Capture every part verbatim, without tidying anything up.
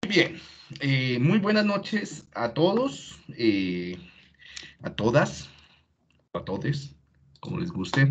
Bien, eh, muy buenas noches a todos, eh, a todas, a todos, como les guste.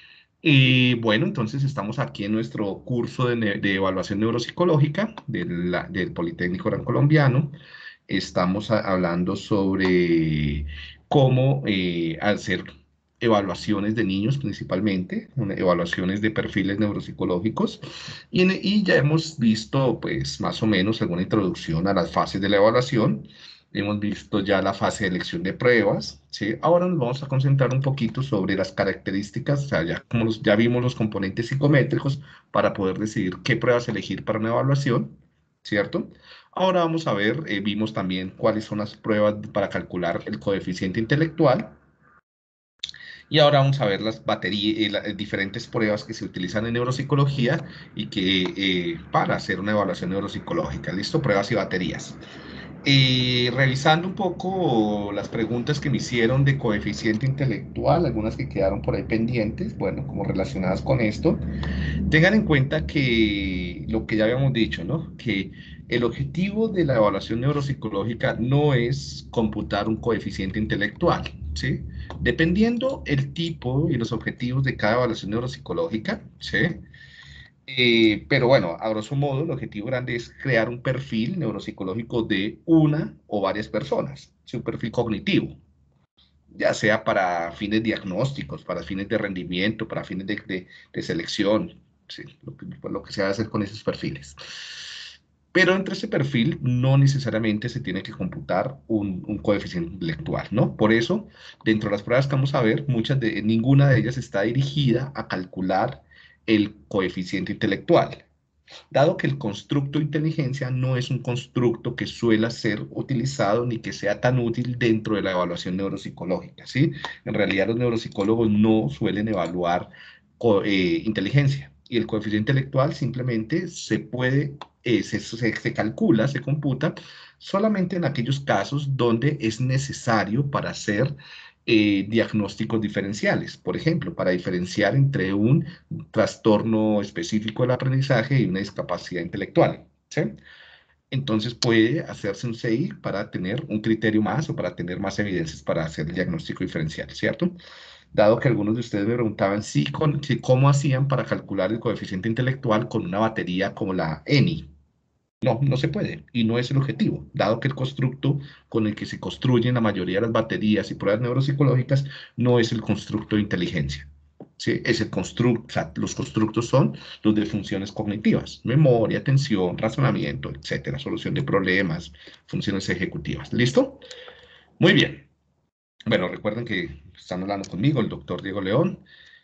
Y bueno, entonces estamos aquí en nuestro curso de, ne- de evaluación neuropsicológica de la- del Politécnico Gran Colombiano. Estamos a- hablando sobre cómo eh, hacer evaluaciones de niños principalmente, una- evaluaciones de perfiles neuropsicológicos, y, en- y ya hemos visto pues más o menos alguna introducción a las fases de la evaluación. Hemos visto ya la fase de elección de pruebas, ¿sí? Ahora nos vamos a concentrar un poquito sobre las características, o sea, ya, como los- ya vimos los componentes psicométricos para poder decidir qué pruebas elegir para una evaluación, ¿cierto? Ahora vamos a ver, eh, vimos también cuáles son las pruebas para calcular el coeficiente intelectual. Y ahora vamos a ver las baterías, eh, las diferentes pruebas que se utilizan en neuropsicología y que eh, para hacer una evaluación neuropsicológica. ¿Listo? Pruebas y baterías. Eh, revisando un poco las preguntas que me hicieron de coeficiente intelectual, algunas que quedaron por ahí pendientes, bueno, como relacionadas con esto, tengan en cuenta que lo que ya habíamos dicho, ¿no? Que el objetivo de la evaluación neuropsicológica no es computar un coeficiente intelectual, ¿sí? Dependiendo el tipo y los objetivos de cada evaluación neuropsicológica, ¿sí? Eh, pero bueno, a grosso modo, el objetivo grande es crear un perfil neuropsicológico de una o varias personas, ¿sí? Un perfil cognitivo, ya sea para fines diagnósticos, para fines de rendimiento, para fines de, de, de selección, ¿sí? Lo que, lo que se va a hacer con esos perfiles. Pero entre ese perfil no necesariamente se tiene que computar un, un coeficiente intelectual, ¿no? Por eso, dentro de las pruebas que vamos a ver, muchas de, ninguna de ellas está dirigida a calcular el coeficiente intelectual, dado que el constructo inteligencia no es un constructo que suele ser utilizado ni que sea tan útil dentro de la evaluación neuropsicológica, ¿sí? En realidad los neuropsicólogos no suelen evaluar co- eh, inteligencia y el coeficiente intelectual simplemente se puede, eh, se, se, se calcula, se computa solamente en aquellos casos donde es necesario para hacer eh, diagnósticos diferenciales. Por ejemplo, para diferenciar entre un trastorno específico del aprendizaje y una discapacidad intelectual, ¿sí? Entonces puede hacerse un C I para tener un criterio más o para tener más evidencias para hacer el diagnóstico diferencial, ¿cierto? Dado que algunos de ustedes me preguntaban si, con, si cómo hacían para calcular el coeficiente intelectual con una batería como la E N I. No, no se puede y no es el objetivo, dado que el constructo con el que se construyen la mayoría de las baterías y pruebas neuropsicológicas no es el constructo de inteligencia. ¿Sí? Es el constructo, o sea, los constructos son los de funciones cognitivas, memoria, atención, razonamiento, etcétera, solución de problemas, funciones ejecutivas. ¿Listo? Muy bien. Bueno, recuerden que están hablando conmigo, el doctor Diego León.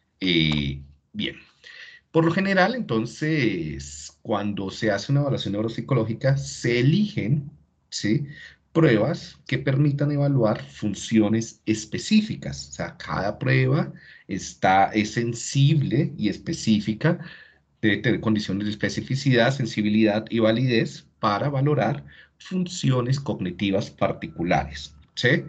Y bien. Por lo general, entonces, cuando se hace una evaluación neuropsicológica, se eligen, ¿sí? Pruebas que permitan evaluar funciones específicas. O sea, cada prueba está, es sensible y específica, debe tener condiciones de especificidad, sensibilidad y validez para valorar funciones cognitivas particulares, ¿sí?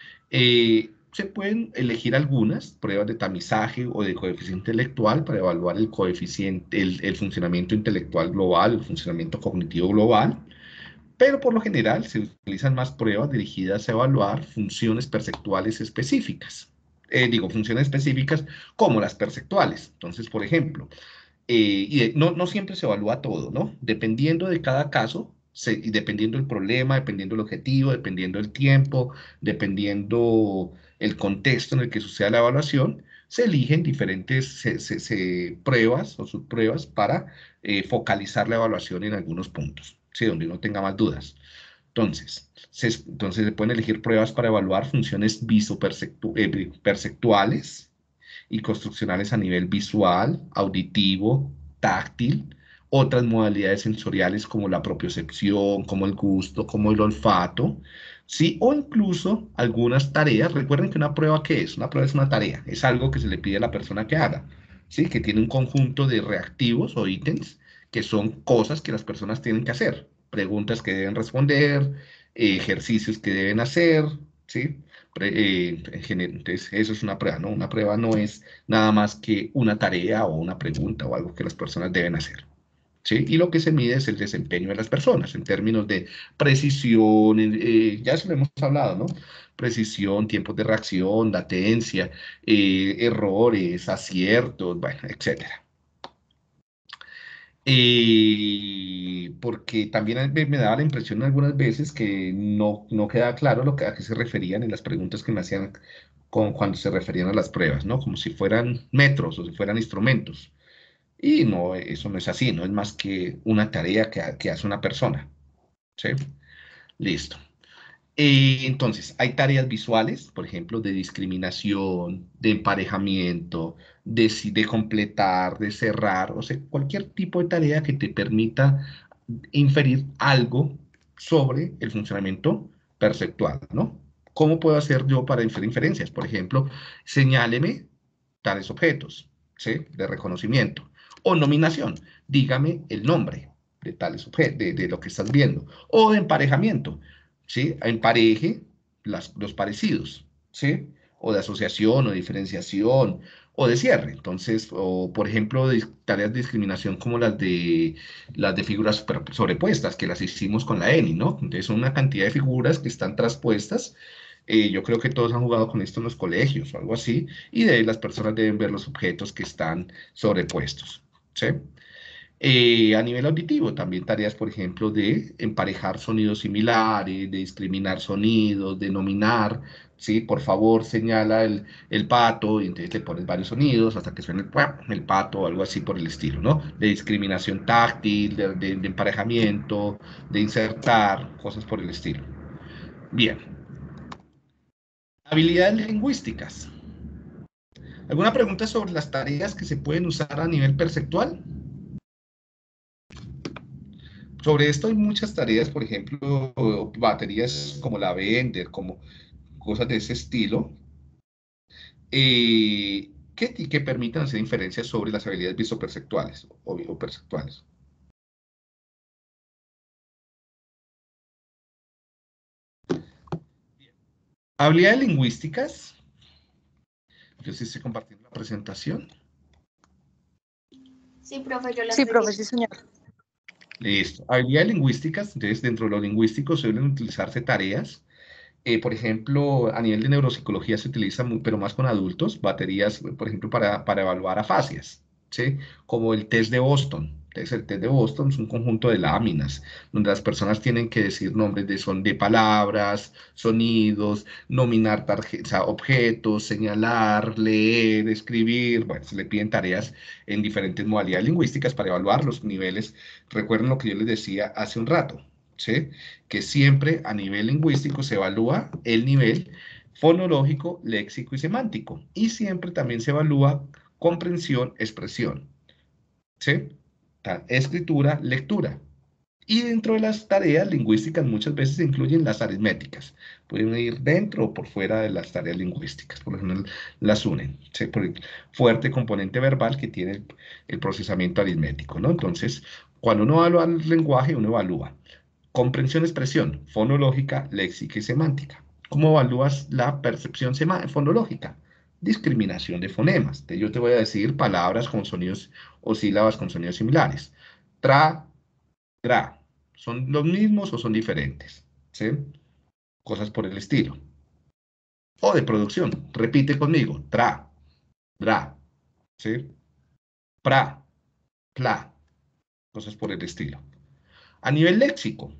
Eh, se pueden elegir algunas pruebas de tamizaje o de coeficiente intelectual para evaluar el coeficiente, el, el funcionamiento intelectual global, el funcionamiento cognitivo global, pero por lo general se utilizan más pruebas dirigidas a evaluar funciones perceptuales específicas. Eh, digo, funciones específicas como las perceptuales. Entonces, por ejemplo, eh, y de- no, no siempre se evalúa todo, ¿no? Dependiendo de cada caso, se- y dependiendo del problema, dependiendo del objetivo, dependiendo del tiempo, dependiendo el contexto en el que suceda la evaluación, se eligen diferentes se- se- se- pruebas o subpruebas para eh, focalizar la evaluación en algunos puntos, ¿sí? Donde uno tenga más dudas. Entonces, se, entonces se pueden elegir pruebas para evaluar funciones visoperceptuales y construccionales a nivel visual, auditivo, táctil, otras modalidades sensoriales como la propiocepción, como el gusto, como el olfato, ¿sí? O incluso algunas tareas. Recuerden que una prueba, ¿qué es? Una prueba es una tarea, es algo que se le pide a la persona que haga, ¿sí? Que tiene un conjunto de reactivos o ítems que son cosas que las personas tienen que hacer, preguntas que deben responder, eh, ejercicios que deben hacer, ¿sí? Eh, entonces, eso es una prueba, ¿no? Una prueba no es nada más que una tarea o una pregunta o algo que las personas deben hacer. ¿sí? Y lo que se mide es el desempeño de las personas en términos de precisión, eh, ya eso lo hemos hablado, ¿no? Precisión, tiempos de reacción, latencia, eh, errores, aciertos, bueno, etcétera. Eh, porque también me, me daba la impresión algunas veces que no, no quedaba claro lo que, a qué se referían en las preguntas que me hacían con, cuando se referían a las pruebas, ¿no? Como si fueran metros o si fueran instrumentos. Y no, eso no es así, no es más que una tarea que, que hace una persona. ¿Sí? Listo. Eh, entonces, hay tareas visuales, por ejemplo, de discriminación, de emparejamiento, de, si- de completar, de cerrar, o sea, cualquier tipo de tarea que te permita inferir algo sobre el funcionamiento perceptual, ¿no? ¿Cómo puedo hacer yo para inferir inferencias? Por ejemplo, señáleme tales objetos, ¿sí? De reconocimiento. O nominación, dígame el nombre de tales objetos, de, de lo que estás viendo. O de emparejamiento, ¿sí? Empareje las, los parecidos, ¿sí? O de asociación, o diferenciación, o de cierre. Entonces, o por ejemplo, de tareas de discriminación como las de, las de figuras super- sobrepuestas, que las hicimos con la ENI, ¿no? Entonces, son una cantidad de figuras que están traspuestas. Eh, yo creo que todos han jugado con esto en los colegios o algo así, y de ahí las personas deben ver los objetos que están sobrepuestos, ¿sí? Eh, a nivel auditivo, también tareas, por ejemplo, de emparejar sonidos similares, de discriminar sonidos, de nominar, ¿sí? Por favor, señala el, el pato, y entonces le pones varios sonidos hasta que suene el, ¡puap! El pato o algo así por el estilo, ¿no? De discriminación táctil, de, de, de emparejamiento, de insertar, cosas por el estilo. Bien, habilidades lingüísticas. ¿Alguna pregunta sobre las tareas que se pueden usar a nivel perceptual? Sobre esto hay muchas tareas, por ejemplo, baterías como la Bender, como cosas de ese estilo, eh, que, que permitan hacer inferencias sobre las habilidades visoperceptuales o, o perceptuales. Habilidades lingüísticas. Yo sí estoy compartiendo la presentación. Sí, profe, yo la Sí, estoy profe, viendo. sí, señor. Listo. Habilidades lingüísticas. Entonces, dentro de lo lingüístico suelen utilizarse tareas. Eh, por ejemplo, a nivel de neuropsicología se utiliza, muy, pero más con adultos, baterías, por ejemplo, para, para evaluar afasias, ¿sí? Como el test de Boston. Entonces, el test de Boston es un conjunto de láminas donde las personas tienen que decir nombres de, son, de palabras, sonidos, nominar tarje- o sea, objetos, señalar, leer, escribir. Bueno, se le piden tareas en diferentes modalidades lingüísticas para evaluar los niveles. Recuerden lo que yo les decía hace un rato, ¿sí? Que siempre a nivel lingüístico se evalúa el nivel fonológico, léxico y semántico. Y siempre también se evalúa comprensión, expresión, ¿sí? Escritura, lectura. Y dentro de las tareas lingüísticas muchas veces se incluyen las aritméticas. Pueden ir dentro o por fuera de las tareas lingüísticas. Por lo general las unen. ¿Sí? Por el fuerte componente verbal que tiene el, el procesamiento aritmético, ¿no? Entonces, cuando uno evalúa el lenguaje, uno evalúa comprensión, expresión, fonológica, léxica y semántica. ¿Cómo evalúas la percepción fonológica? Discriminación de fonemas. Yo te voy a decir palabras con sonidos o sílabas con sonidos similares. Tra, gra. ¿Son los mismos o son diferentes? ¿Sí? Cosas por el estilo. O de producción. Repite conmigo. Tra, dra. ¿Sí? Pra, pla. Cosas por el estilo. A nivel léxico,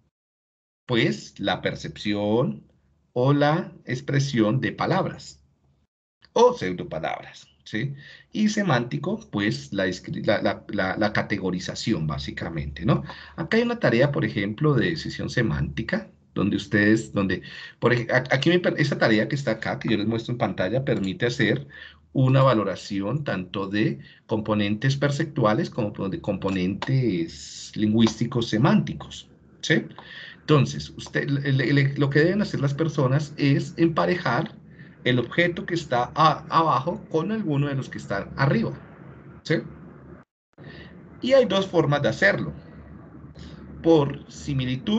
pues la percepción o la expresión de palabras o pseudopalabras, ¿sí? Y semántico, pues la, la, la, la, la categorización, básicamente, ¿no? Acá hay una tarea, por ejemplo, de decisión semántica, donde ustedes, donde, por ejemplo, aquí me, esta tarea que está acá, que yo les muestro en pantalla, permite hacer una valoración tanto de componentes perceptuales como de componentes lingüísticos semánticos, ¿sí? Entonces, usted, le, le, lo que deben hacer las personas es emparejar el objeto que está a, abajo con alguno de los que están arriba, ¿sí? Y hay dos formas de hacerlo. Por similitud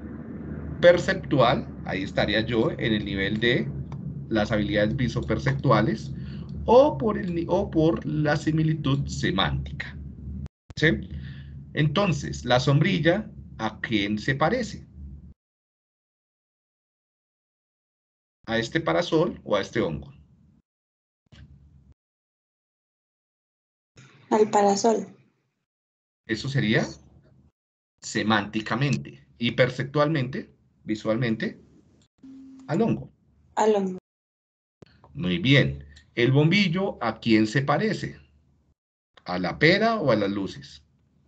perceptual, ahí estaría yo en el nivel de las habilidades visoperceptuales, o por, el, o por la similitud semántica, ¿sí? Entonces, la sombrilla, ¿a quién se parece? ¿A este parasol o a este hongo? Al parasol. Eso sería semánticamente y perceptualmente, visualmente, al hongo. Al hongo. Muy bien. ¿El bombillo a quién se parece? ¿A la pera o a las luces?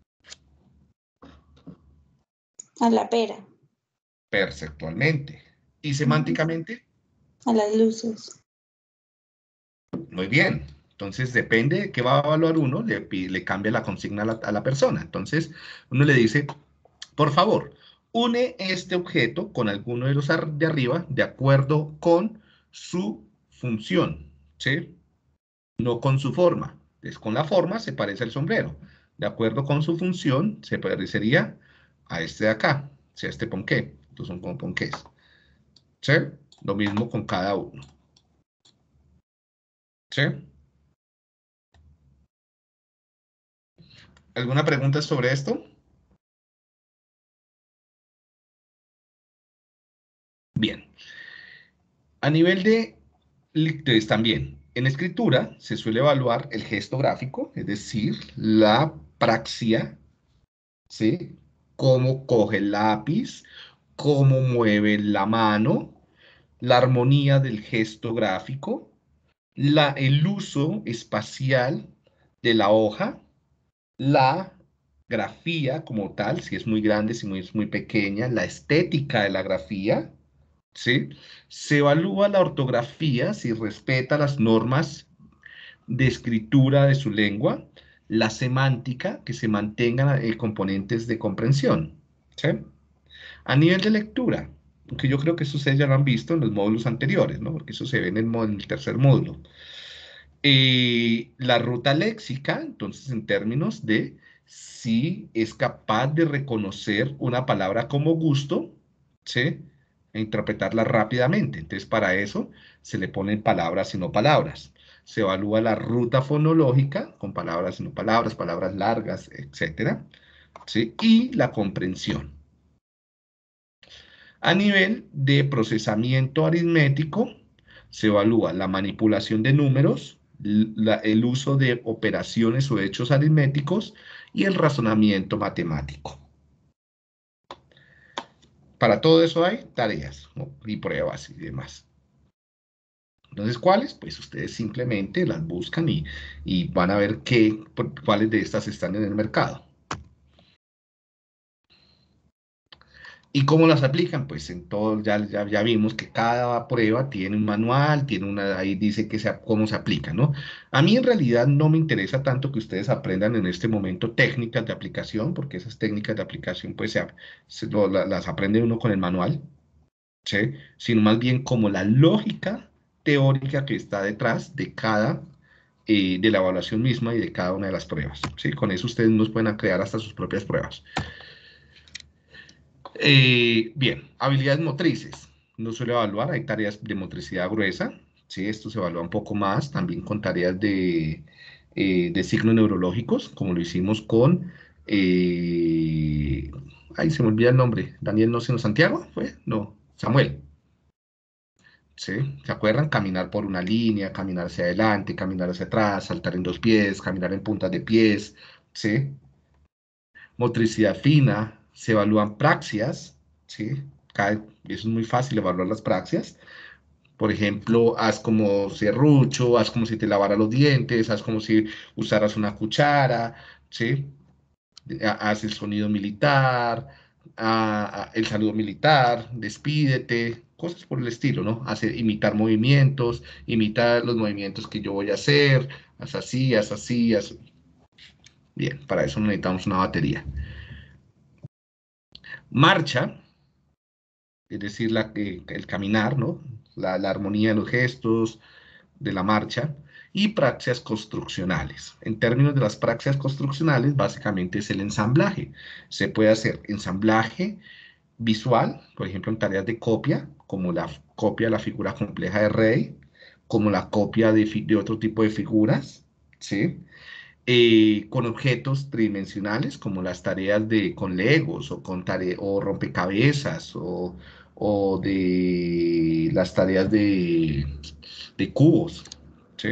A la pera. Perceptualmente. ¿Y semánticamente? A las luces. Muy bien. Entonces, depende de qué va a evaluar uno, le, le cambia la consigna a la, a la persona. Entonces, uno le dice, por favor, une este objeto con alguno de los de arriba de acuerdo con su función, ¿sí? No con su forma. Es con la forma se parece al sombrero. De acuerdo con su función, se parecería a este de acá, ¿sí? A este ponqué. Estos son como ponqués. ¿Sí? Lo mismo con cada uno. ¿Sí? ¿Alguna pregunta sobre esto? Bien. A nivel de lectores también, en escritura se suele evaluar el gesto gráfico, es decir, la praxia, ¿sí? Cómo coge el lápiz, cómo mueve la mano, la armonía del gesto gráfico, la, el uso espacial de la hoja, la grafía como tal, si es muy grande, si muy, es muy pequeña, la estética de la grafía, ¿sí? Se evalúa la ortografía si respeta las normas de escritura de su lengua, la semántica, que se mantengan eh, componentes de comprensión, ¿sí? A nivel de lectura, que yo creo que eso ustedes ya lo han visto en los módulos anteriores, ¿no? Porque eso se ve en el, en el tercer módulo. Eh, la ruta léxica, entonces, en términos de si es capaz de reconocer una palabra como gusto, ¿sí? E interpretarla rápidamente. Entonces, para eso se le ponen palabras y no palabras. Se evalúa la ruta fonológica con palabras y no palabras, palabras largas, etcétera, ¿sí? Y la comprensión. A nivel de procesamiento aritmético, se evalúa la manipulación de números, la- el uso de operaciones o hechos aritméticos y el razonamiento matemático. Para todo eso hay tareas, ¿no? Y pruebas y demás. Entonces, ¿cuáles? Pues ustedes simplemente las buscan y, y van a ver qué, cuáles de estas están en el mercado. ¿Y cómo las aplican? Pues en todo, ya, ya, ya vimos que cada prueba tiene un manual, tiene una, ahí dice que sea, cómo se aplica, ¿no? A mí en realidad no me interesa tanto que ustedes aprendan en este momento técnicas de aplicación, porque esas técnicas de aplicación pues se, se lo- la- las aprende uno con el manual, ¿sí? Sino más bien como la lógica teórica que está detrás de cada, eh, de la evaluación misma y de cada una de las pruebas, ¿sí? Con eso ustedes nos pueden crear hasta sus propias pruebas. Eh, bien, habilidades motrices. No suele evaluar, hay tareas de motricidad gruesa, ¿sí? Esto se evalúa un poco más, también con tareas de, eh, de signos neurológicos, como lo hicimos con, eh, ay, se me olvida el nombre, Daniel, no sé, ¿no, Santiago? ¿Fue? No, Samuel, ¿sí? ¿Se acuerdan? Caminar por una línea, caminar hacia adelante, caminar hacia atrás, saltar en dos pies, caminar en puntas de pies, ¿sí? Motricidad fina, se evalúan praxias, ¿sí? Cada- eso es muy fácil evaluar las praxias. Por ejemplo, haz como serrucho, haz como si te lavara los dientes, haz como si usaras una cuchara, ¿sí? Ha- Haz el sonido militar, a- a- el saludo militar, despídete, cosas por el estilo, ¿no? Hacer, imitar movimientos, imitar los movimientos que yo voy a hacer, haz así, haz así, haz... Bien, para eso necesitamos una batería. Marcha, es decir, la, eh, el caminar, ¿no? La, la armonía de los gestos, de la marcha, y praxias construccionales. En términos de las praxias construccionales, básicamente es el ensamblaje. Se puede hacer ensamblaje visual, por ejemplo, en tareas de copia, como la copia de la figura compleja de Rey, como la copia de, de otro tipo de figuras, ¿sí? eh, con objetos tridimensionales, como las tareas de con Legos o con tare- o rompecabezas o, o de las tareas de, de cubos, ¿sí?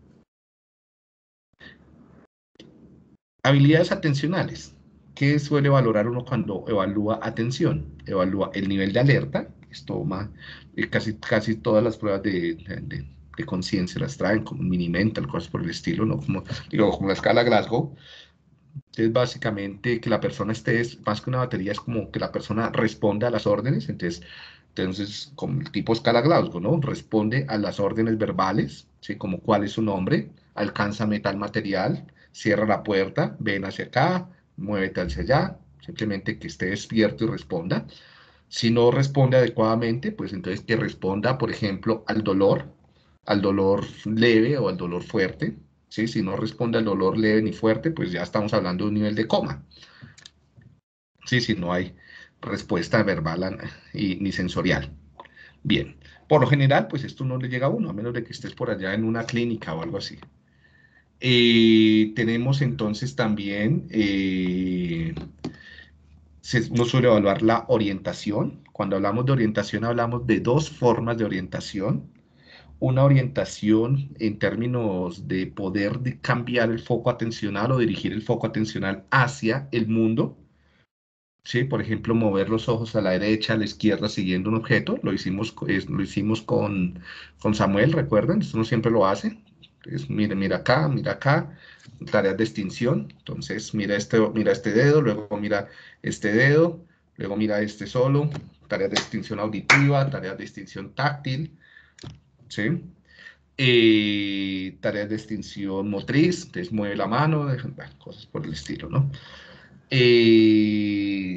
Habilidades atencionales. ¿Qué suele valorar uno cuando evalúa atención? Evalúa el nivel de alerta. Esto más, eh, casi, casi todas las pruebas de, de, de conciencia las traen, como mini mental, cosas por el estilo, ¿no? Como, digo, como la escala Glasgow. Es básicamente que la persona esté, más que una batería, es como que la persona responda a las órdenes. Entonces, entonces como el tipo escala Glasgow, ¿no? Responde a las órdenes verbales, ¿sí? Como cuál es su nombre, alcanza metal material, cierra la puerta, ven hacia acá, muévete hacia allá, simplemente que esté despierto y responda. Si no responde adecuadamente, pues entonces que responda, por ejemplo, al dolor, al dolor leve o al dolor fuerte. ¿Sí? Si no responde al dolor leve ni fuerte, pues ya estamos hablando de un nivel de coma. Sí, si no hay respuesta verbal y, ni sensorial. Bien, por lo general, pues esto no le llega a uno, a menos de que estés por allá en una clínica o algo así. Eh, tenemos entonces también, eh, se, uno suele evaluar la orientación. Cuando hablamos de orientación, hablamos de dos formas de orientación. Una orientación en términos de poder de cambiar el foco atencional o dirigir el foco atencional hacia el mundo. Sí, por ejemplo, mover los ojos a la derecha, a la izquierda, siguiendo un objeto. Lo hicimos, co- es- lo hicimos con, con Samuel, ¿recuerdan? Esto uno siempre lo hace. Entonces, mira, mira acá, mira acá, tareas de extinción. Entonces, mira este, mira este dedo, luego mira este dedo, luego mira este solo. Tareas de extinción auditiva, tareas de extinción táctil, ¿sí? Eh, tareas de extinción motriz, entonces mueve la mano, bueno, cosas por el estilo, ¿no? Eh,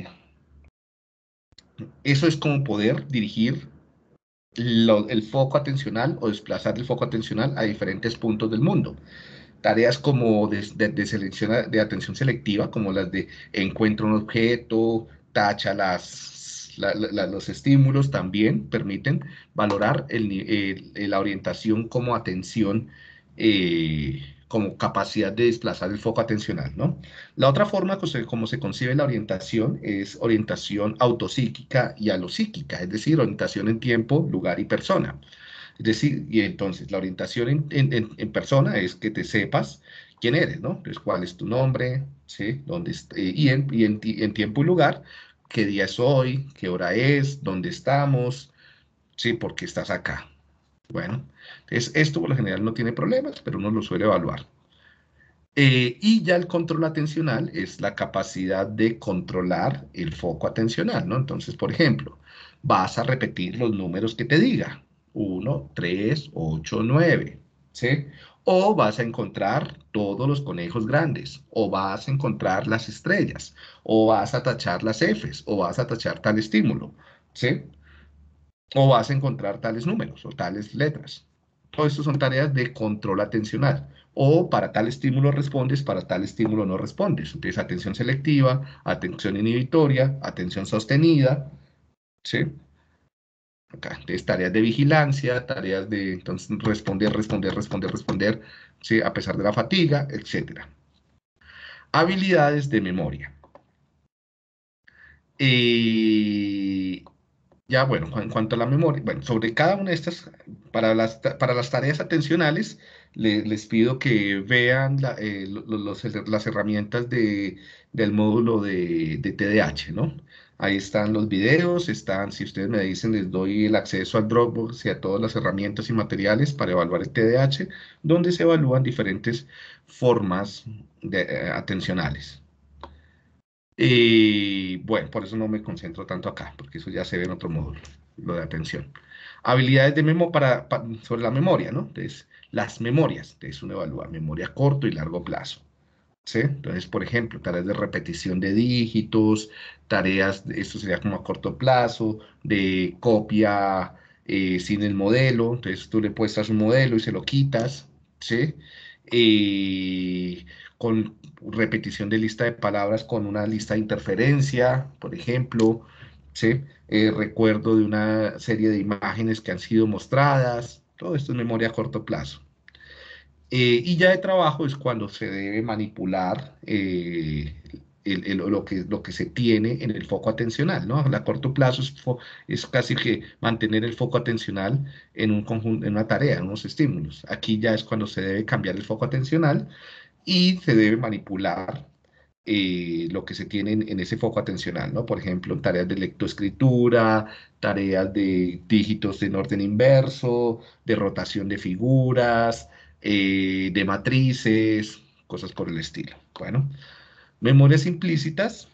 Eso es como poder dirigir lo- el foco atencional o desplazar el foco atencional a diferentes puntos del mundo. Tareas como de, de- de selección de atención selectiva, como las de encuentra un objeto, tacha las, la- la- los estímulos, también permiten valorar el ni- el- la orientación como atención, eh, como capacidad de desplazar el foco atencional, ¿no? La otra forma que se- como se concibe la orientación es orientación autopsíquica y alopsíquica, es decir, orientación en tiempo, lugar y persona. Es decir, y entonces la orientación en, en- en- en persona es que te sepas quién eres, ¿no? Entonces, cuál es tu nombre, ¿sí? ¿Dónde est- eh, y en, y en ti- en tiempo y lugar, qué día es hoy, qué hora es, dónde estamos, ¿sí? ¿Por qué estás acá? Bueno, entonces esto por lo general no tiene problemas, pero uno lo suele evaluar. Eh, y ya el control atencional es la capacidad de controlar el foco atencional, ¿no? Entonces, por ejemplo, vas a repetir los números que te diga, uno, tres, ocho, nueve, ¿sí? O vas a encontrar todos los conejos grandes, o vas a encontrar las estrellas, o vas a tachar las Fs, o vas a tachar tal estímulo, ¿sí? O vas a encontrar tales números o tales letras. Todo esto son tareas de control atencional. O para tal estímulo respondes, para tal estímulo no respondes. Entonces, atención selectiva, atención inhibitoria, atención sostenida, ¿sí? Acá, entonces, tareas de vigilancia, tareas de entonces, responder, responder, responder, responder, ¿sí? A pesar de la fatiga, etcétera. Habilidades de memoria. Eh, Ya, bueno, en cuanto a la memoria, bueno, sobre cada una de estas, para las, ta- para las tareas atencionales, le- les pido que vean la- eh, lo- lo- los- las herramientas de, del módulo de, de T D A H, ¿no? Ahí están los videos, están, si ustedes me dicen, les doy el acceso al Dropbox y a todas las herramientas y materiales para evaluar el T D A H, donde se evalúan diferentes formas de, eh, atencionales. Y bueno, por eso no me concentro tanto acá, porque eso ya se ve en otro módulo, lo de atención. Habilidades de memo para, pa- sobre la memoria, ¿no? Entonces, las memorias, entonces uno evalúa memoria a corto y largo plazo, ¿sí? Entonces, por ejemplo, tareas de repetición de dígitos, tareas, de- esto sería como a corto plazo, de copia eh, sin el modelo, entonces tú le puestas un modelo y se lo quitas, ¿sí? Eh, con repetición de lista de palabras con una lista de interferencia, por ejemplo, ¿sí? Eh, recuerdo de una serie de imágenes que han sido mostradas, todo esto es memoria a corto plazo. Eh, y ya de trabajo es cuando se debe manipular eh, el- el- lo que, lo que se tiene en el foco atencional, ¿no? A corto plazo es, fo- es casi que mantener el foco atencional en un conjunto, en una tarea, en unos estímulos. Aquí ya es cuando se debe cambiar el foco atencional y se debe manipular eh, lo que se tiene en, en ese foco atencional, ¿no? Por ejemplo, tareas de lectoescritura, tareas de dígitos en orden inverso, de rotación de figuras, eh, de matrices, cosas por el estilo. Bueno, memorias implícitas,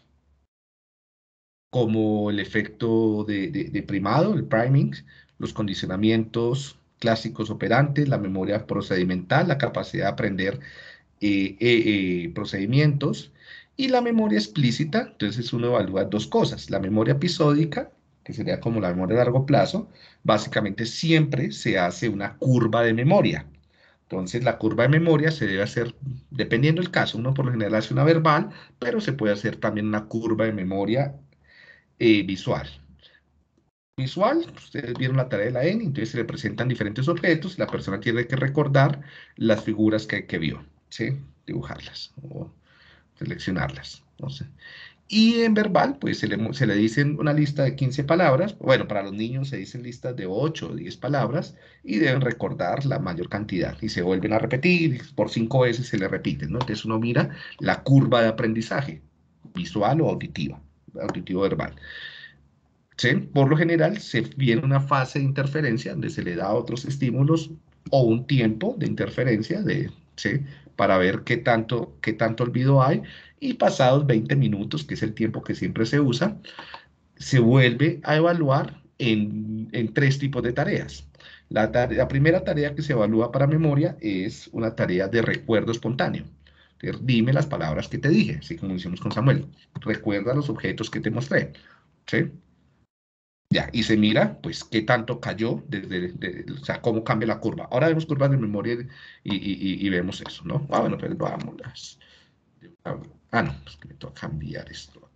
como el efecto de, de- de primado, el priming, los condicionamientos clásicos operantes, la memoria procedimental, la capacidad de aprender eh, eh, eh, procedimientos, y la memoria explícita. Entonces uno evalúa dos cosas: la memoria episódica, que sería como la memoria a largo plazo. Básicamente siempre se hace una curva de memoria. Entonces la curva de memoria se debe hacer, dependiendo del caso. Uno por lo general hace una verbal, pero se puede hacer también una curva de memoria eh, visual. Visual, ustedes vieron la tarea de la N, entonces se le presentan diferentes objetos, la persona tiene que recordar las figuras que, que vio, ¿sí? Dibujarlas o seleccionarlas, no sé. Y en verbal, pues se le, se le dicen una lista de quince palabras. Bueno, para los niños se dicen listas de ocho o diez palabras y deben recordar la mayor cantidad. Y se vuelven a repetir, y por cinco veces se le repiten, ¿no? Entonces uno mira la curva de aprendizaje, visual o auditiva, auditivo-verbal. ¿Sí? Por lo general se viene una fase de interferencia donde se le da otros estímulos o un tiempo de interferencia de, ¿sí? Para ver qué tanto, qué tanto olvido hay, y pasados veinte minutos, que es el tiempo que siempre se usa, se vuelve a evaluar en, en tres tipos de tareas. La, tare- la primera tarea que se evalúa para memoria es una tarea de recuerdo espontáneo. Entonces, dime las palabras que te dije, así como hicimos con Samuel. Recuerda los objetos que te mostré. ¿Sí? Ya, y se mira, pues, qué tanto cayó, desde, de- o sea, cómo cambia la curva. Ahora vemos curvas de memoria y, y- y- y vemos eso, ¿no? Ah, bueno, pues vámonos. Ah, no, pues que me toca cambiar esto.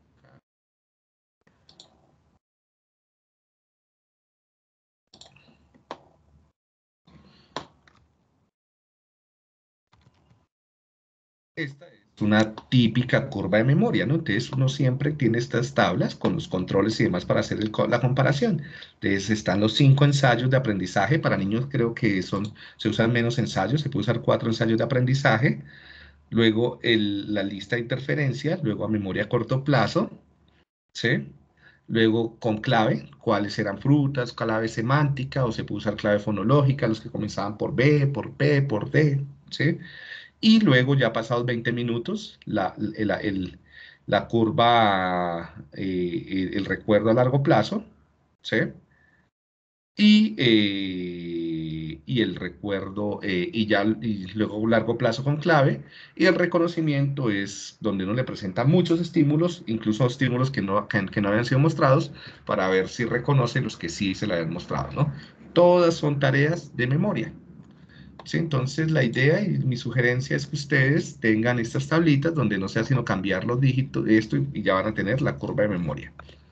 Esta es una típica curva de memoria, ¿no? Entonces uno siempre tiene estas tablas con los controles y demás para hacer el co- la comparación. Entonces están los cinco ensayos de aprendizaje. Para niños creo que son, se usan menos ensayos, se puede usar cuatro ensayos de aprendizaje. Luego el- la lista de interferencias, luego a memoria a corto plazo, ¿sí? Luego con clave, cuáles eran frutas, clave semántica, o se puede usar clave fonológica, los que comenzaban por B, por P, por D, ¿sí? Y luego, ya pasados veinte minutos, la, el- el- la curva, eh, el, el recuerdo a largo plazo, ¿sí? Y, eh, y el recuerdo, eh, y ya y luego un largo plazo con clave. Y el reconocimiento es donde uno le presenta muchos estímulos, incluso estímulos que no, que, que no habían sido mostrados, para ver si reconoce los que sí se le habían mostrado, ¿no? Todas son tareas de memoria. Sí, entonces la idea y mi sugerencia es que ustedes tengan estas tablitas donde no sea sino cambiar los dígitos, esto, y, y ya van a tener la curva de memoria,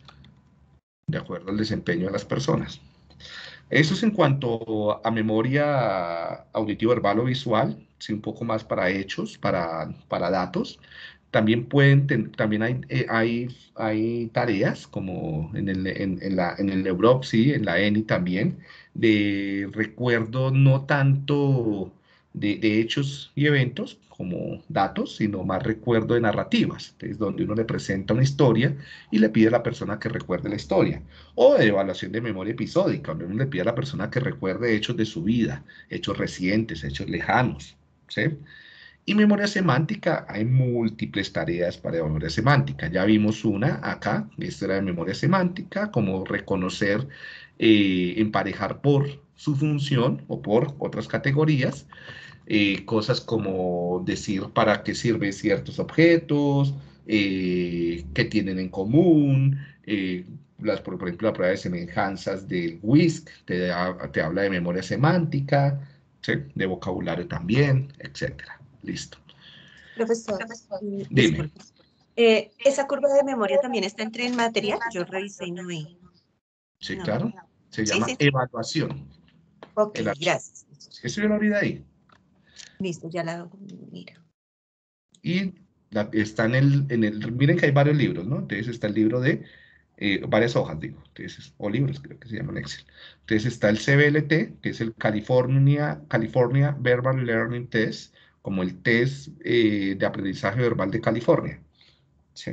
de acuerdo al desempeño de las personas. Eso es en cuanto a memoria auditivo, verbal o visual, sí, un poco más para hechos, para, para datos. También pueden, ten- también hay, eh, hay, hay tareas como en el, en, en la, en el Neurop, sí, en la ENI también, de recuerdo no tanto de, de hechos y eventos como datos, sino más recuerdo de narrativas, es donde uno le presenta una historia y le pide a la persona que recuerde la historia. O de evaluación de memoria episódica, donde uno le pide a la persona que recuerde hechos de su vida, hechos recientes, hechos lejanos, ¿sí? Y memoria semántica, hay múltiples tareas para memoria semántica. Ya vimos una acá, esta era de memoria semántica, como reconocer, eh, emparejar por su función o por otras categorías, eh, cosas como decir para qué sirven ciertos objetos, eh, qué tienen en común, eh, las, por, por ejemplo, la prueba de semejanzas del WISC te, da- te habla de memoria semántica, ¿sí? De vocabulario también, etcétera. Listo. Profesor, mm, Dime. disculpe. Eh, ¿esa curva de memoria también está entre el material? Yo revisé y no vi. Sí, No. claro. Se Sí, llama sí, sí. evaluación. Ok, El, gracias. ¿eso yo lo olvidé ahí? Listo, ya la miro. Y la, está en el, en el, miren que hay varios libros, ¿no? Entonces está el libro de, eh, varias hojas, digo, entonces, o libros, creo que se llaman Excel. Entonces está el C B L T, que es el California, California Verbal Learning Test, como el test eh, de aprendizaje verbal de California. ¿Sí?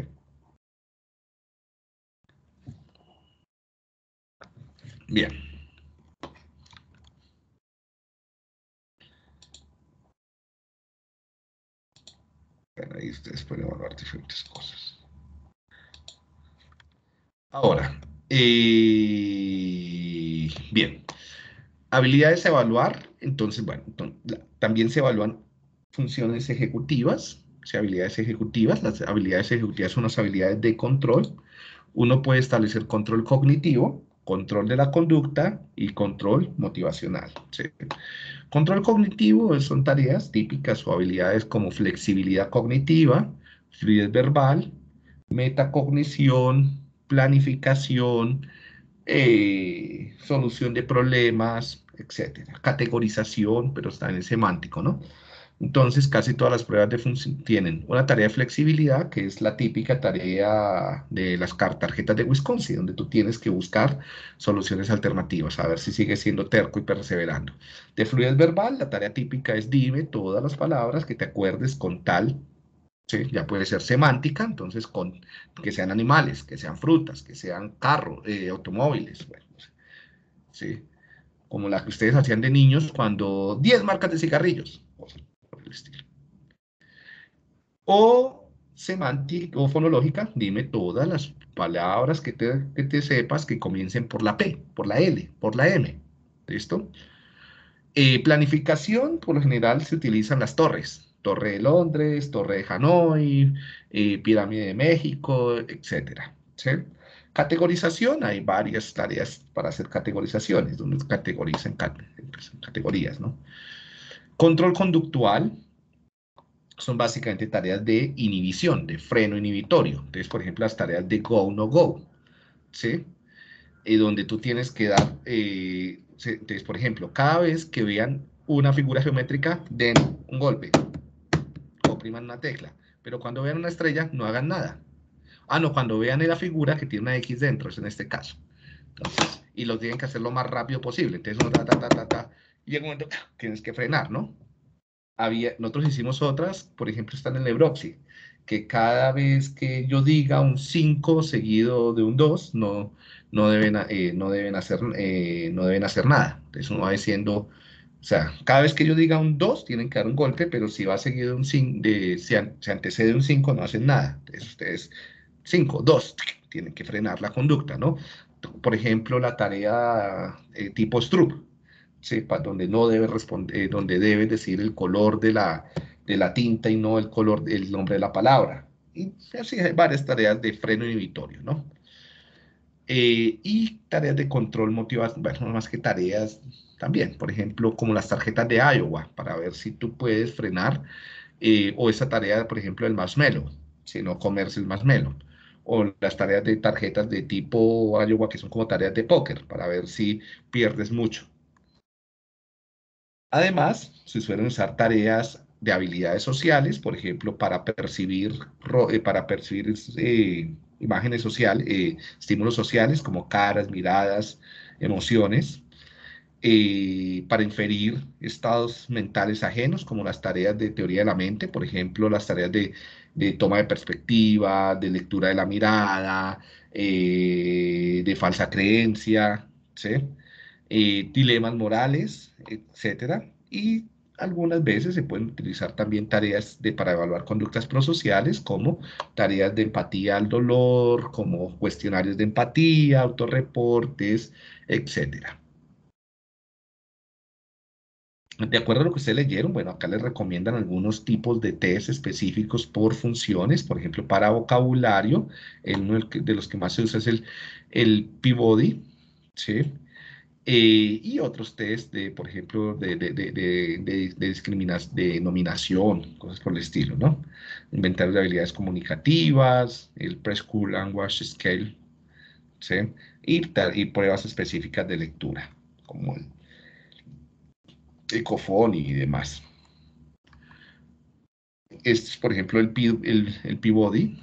Bien. Bueno, ahí ustedes pueden evaluar diferentes cosas. Ahora, eh, bien. Habilidades a evaluar, entonces, bueno, entonces, la, también se evalúan funciones ejecutivas, o sea, habilidades ejecutivas. Las habilidades ejecutivas son las habilidades de control. Uno puede establecer control cognitivo, control de la conducta y control motivacional. ¿Sí? Control cognitivo son tareas típicas o habilidades como flexibilidad cognitiva, fluidez verbal, metacognición, planificación, eh, solución de problemas, etcétera. Categorización, pero está en el semántico, ¿no? Entonces, casi todas las pruebas de función tienen una tarea de flexibilidad, que es la típica tarea de las tarjetas de Wisconsin, donde tú tienes que buscar soluciones alternativas, a ver si sigues siendo terco y perseverando. De fluidez verbal, la tarea típica es dime todas las palabras que te acuerdes con tal. ¿Sí? Ya puede ser semántica, entonces con que sean animales, que sean frutas, que sean carros, eh, automóviles, bueno, ¿sí? Como la que ustedes hacían de niños cuando diez marcas de cigarrillos, cosas por el estilo. O semántica o fonológica, dime todas las palabras que te, que te sepas que comiencen por la P, por la L, por la M. ¿Listo? Eh, planificación, por lo general se utilizan las torres. Torre de Londres, Torre de Hanoi, eh, Pirámide de México, etcétera. ¿Sí? Categorización, hay varias tareas para hacer categorizaciones, donde se categorizan categorías, ¿no? Control conductual son básicamente tareas de inhibición, de freno inhibitorio. Entonces, por ejemplo, las tareas de go, no go, ¿sí? Eh, donde tú tienes que dar, eh, entonces, por ejemplo, cada vez que vean una figura geométrica, den un golpe, opriman una tecla, pero cuando vean una estrella, no hagan nada. Ah, no, cuando vean la figura que tiene una X dentro, es en este caso. Entonces, y lo tienen que hacer lo más rápido posible. Entonces, uno ta, ta, ta, ta, ta, y llega un momento que tienes que frenar, ¿no? Había, nosotros hicimos otras, por ejemplo, están en el Lebroxy, que cada vez que yo diga un cinco seguido de un dos, no, no, deben, eh, no, deben hacer, eh, no deben hacer nada. Entonces uno va diciendo, o sea, cada vez que yo diga un dos, tienen que dar un golpe, pero si va seguido de un cinco, de, si an, se antecede un cinco, no hacen nada. Entonces ustedes, cinco, dos, tienen que frenar la conducta, ¿no? Por ejemplo, la tarea eh, tipo Stroop, sepa donde no debe responder, eh, donde debe decir el color de la, de la tinta y no el color, el nombre de la palabra. Y así hay varias tareas de freno inhibitorio, ¿no? Eh, y tareas de control motivacional, bueno, más que tareas también, por ejemplo, como las tarjetas de Iowa, para ver si tú puedes frenar, eh, o esa tarea, por ejemplo, del marshmallow, si no comerse el marshmallow, o las tareas de tarjetas de tipo Iowa, que son como tareas de póker, para ver si pierdes mucho. Además, se suelen usar tareas de habilidades sociales, por ejemplo, para percibir, eh, para percibir eh, imágenes sociales, eh, estímulos sociales como caras, miradas, emociones, eh, para inferir estados mentales ajenos, como las tareas de teoría de la mente, por ejemplo, las tareas de, de toma de perspectiva, de lectura de la mirada, eh, de falsa creencia, ¿sí? Eh, dilemas morales, etcétera. Y algunas veces se pueden utilizar también tareas de, para evaluar conductas prosociales, como tareas de empatía al dolor, como cuestionarios de empatía, autorreportes, etcétera. De acuerdo a lo que ustedes leyeron, bueno, acá les recomiendan algunos tipos de test específicos por funciones, por ejemplo, para vocabulario, el, uno de los que más se usa es el, el Peabody, ¿sí? Eh, y otros test de, por ejemplo, de, de, de, de, de, de discriminación, de nominación, cosas por el estilo, ¿no? Inventario de habilidades comunicativas, el Preschool Language Scale, ¿sí? Y, y pruebas específicas de lectura, como el Ecofon y demás. este es, por ejemplo, el, P, el, el P-Body,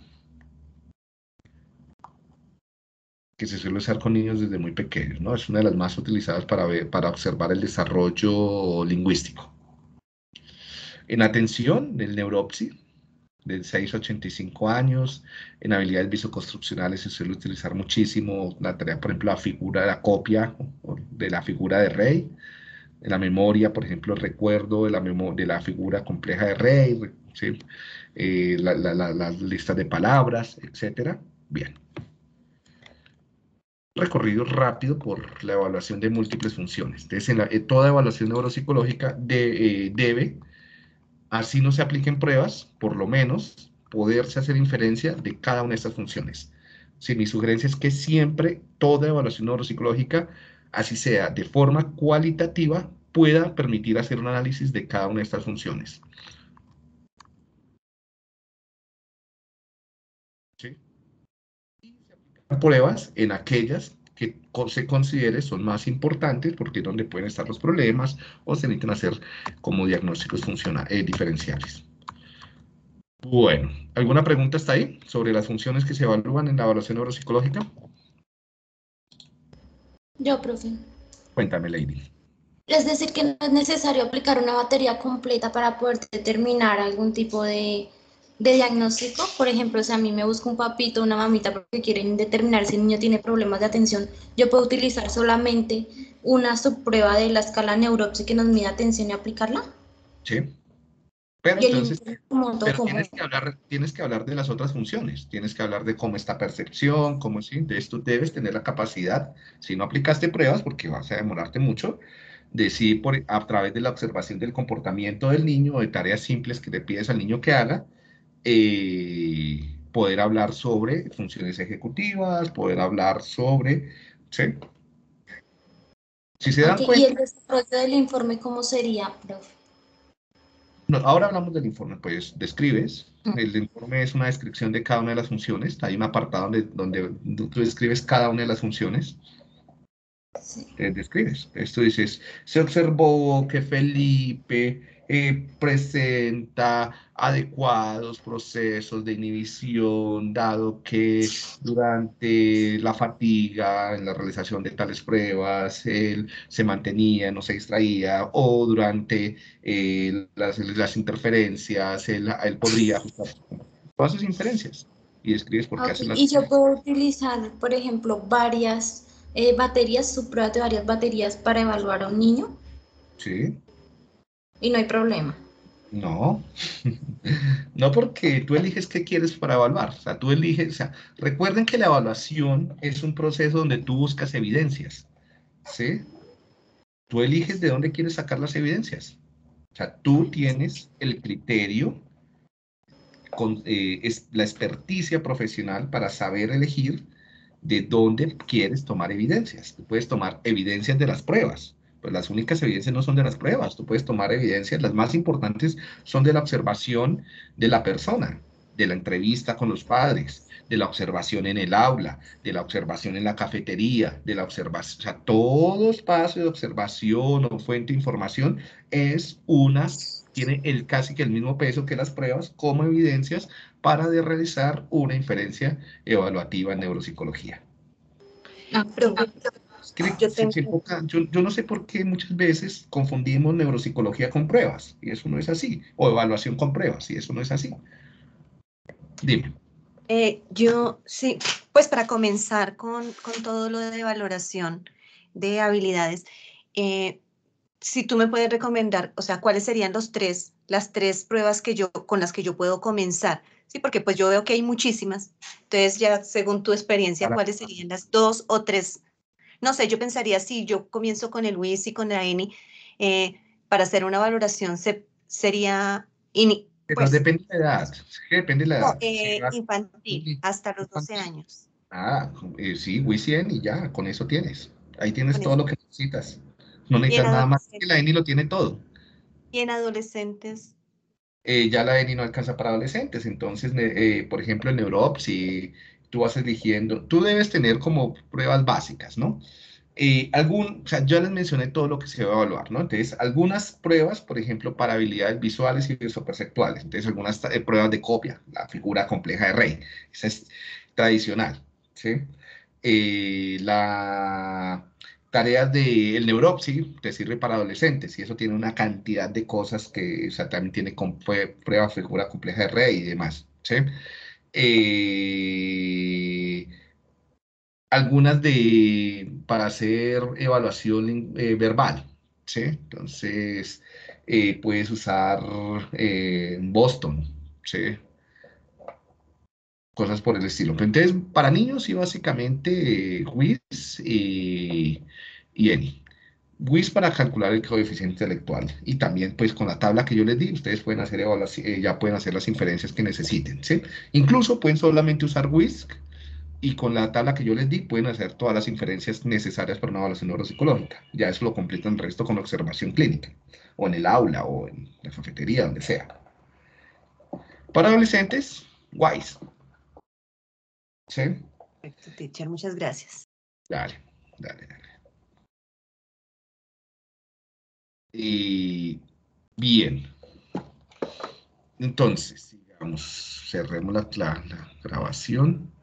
que se suele usar con niños desde muy pequeños, ¿no? Es una de las más utilizadas para, ver, para observar el desarrollo lingüístico. En atención, el Neuropsy, de seis a ochenta y cinco años. En habilidades visoconstruccionales se suele utilizar muchísimo la tarea, por ejemplo, la figura de la copia de la figura de Rey. En la memoria, por ejemplo, el recuerdo de la, de la figura compleja de Rey, ¿sí? eh, la, la, la, las listas de palabras, etcétera. Bien. Recorrido rápido por la evaluación de múltiples funciones. Entonces, en la, en toda evaluación neuropsicológica de, eh, debe, así no se apliquen pruebas, por lo menos poderse hacer inferencia de cada una de estas funciones. Sí, mi sugerencia es que siempre toda evaluación neuropsicológica, así sea de forma cualitativa, pueda permitir hacer un análisis de cada una de estas funciones. ¿Sí? Y se aplican pruebas en aquellas que se considere son más importantes porque es donde pueden estar los problemas o se necesitan hacer como diagnósticos funcionales, eh, diferenciales. Bueno, ¿alguna pregunta está ahí sobre las funciones que se evalúan en la evaluación neuropsicológica? Yo, profe. Cuéntame, Lady. Es decir, que no es necesario aplicar una batería completa para poder determinar algún tipo de, de diagnóstico. Por ejemplo, si a mí me busca un papito o una mamita porque quieren determinar si el niño tiene problemas de atención, yo puedo utilizar solamente una subprueba de la escala Neuropsy que nos mide atención y aplicarla. Sí. Pero Y el entonces, como pero como tienes que hablar, tienes que hablar de las otras funciones, tienes que hablar de cómo está percepción, cómo sí, entonces tú debes tener la capacidad, si no aplicaste pruebas, porque vas a demorarte mucho, de si por, a través de la observación del comportamiento del niño o de tareas simples que le pides al niño que haga, eh, poder hablar sobre funciones ejecutivas, poder hablar sobre, ¿sí? Si se dan okay. cuenta. ¿Y el desarrollo del informe cómo sería, profe? No, ahora hablamos del informe, pues describes. El informe es una descripción de cada una de las funciones. Hay un apartado donde, donde tú describes cada una de las funciones. Sí. Eh, describes. Esto dices, se observó que Felipe eh, presenta adecuados procesos de inhibición, dado que durante la fatiga, en la realización de tales pruebas, él se mantenía, no se distraía, o durante eh, las, las interferencias, él, él podría ajustar todas sus inferencias. Y describes por qué hace Okay. las Y yo inferencias. puedo utilizar, por ejemplo, varias eh, baterías, subpruebas de varias baterías para evaluar a un niño Sí. y no hay problema. No, no porque tú eliges qué quieres para evaluar, o sea, tú eliges, o sea, recuerden que la evaluación es un proceso donde tú buscas evidencias, ¿sí? Tú eliges de dónde quieres sacar las evidencias, o sea, tú tienes el criterio, con, eh, es la experticia profesional para saber elegir de dónde quieres tomar evidencias. Tú puedes tomar evidencias de las pruebas, pues las únicas evidencias no son de las pruebas, tú puedes tomar evidencias, las más importantes son de la observación de la persona, de la entrevista con los padres, de la observación en el aula, de la observación en la cafetería, de la observación, o sea, todo espacio de observación o fuente de información es una, tiene el, casi que el mismo peso que las pruebas como evidencias para de realizar una inferencia evaluativa en neuropsicología. Ah, Profe, Es que yo se- se tengo, enfoca- yo, yo no sé por qué muchas veces confundimos neuropsicología con pruebas, y eso no es así, o evaluación con pruebas, y eso no es así. Dime. eh, yo sí, pues para comenzar con, con todo lo de valoración de habilidades, eh, si tú me puedes recomendar, o sea, cuáles serían los tres, las tres pruebas que yo, con las que yo puedo comenzar, sí, porque pues yo veo que hay muchísimas, entonces ya según tu experiencia, Para, ¿cuáles serían las dos o tres? No sé, yo pensaría si yo comienzo con el W I S y con la E N I, eh, para hacer una valoración se, sería, ini- pero pues, depende de la edad, es que depende de la no, edad. Si eh, vas- infantil, hasta los doce años. Ah, eh, sí, Wicien y ya, con eso tienes. Ahí tienes Con todo eso. lo que necesitas. No Y en necesitas nada más, que la adolescentes, ENI lo tiene todo. y en adolescentes, Eh, ya la ENI no alcanza para adolescentes, entonces, ne- eh, por ejemplo, el Neurop, si tú vas eligiendo, tú debes tener como pruebas básicas, ¿no? Eh, algún, o sea, yo les mencioné todo lo que se va a evaluar, ¿no? Entonces, algunas pruebas, por ejemplo, para habilidades visuales y visoperceptuales. Entonces, algunas eh, pruebas de copia, la figura compleja de Rey. Esa es tradicional, ¿sí? Eh, la tareas del Neuropsy te sirve para adolescentes y eso tiene una cantidad de cosas que, o sea, también tiene com- fue- prueba de figura compleja de Rey y demás, ¿sí? Eh, algunas de, para hacer evaluación lin- eh, verbal, ¿sí? Entonces, eh, puedes usar eh, Boston, ¿sí? Cosas por el estilo. Pero entonces, para niños, sí, básicamente, eh, WIS y, y ENI. WIS para calcular el coeficiente intelectual y también pues con la tabla que yo les di, ustedes pueden hacer evaluaci- eh, ya pueden hacer las inferencias que necesiten, ¿sí? Incluso pueden solamente usar WIS y con la tabla que yo les di pueden hacer todas las inferencias necesarias para una evaluación neuropsicológica. Ya eso lo completan el resto con observación clínica, o en el aula, o en la cafetería, donde sea. Para adolescentes, WISE, ¿sí? Perfecto, teacher, muchas gracias. Dale, dale, dale. Y bien, entonces, sigamos, cerremos la, la, la grabación.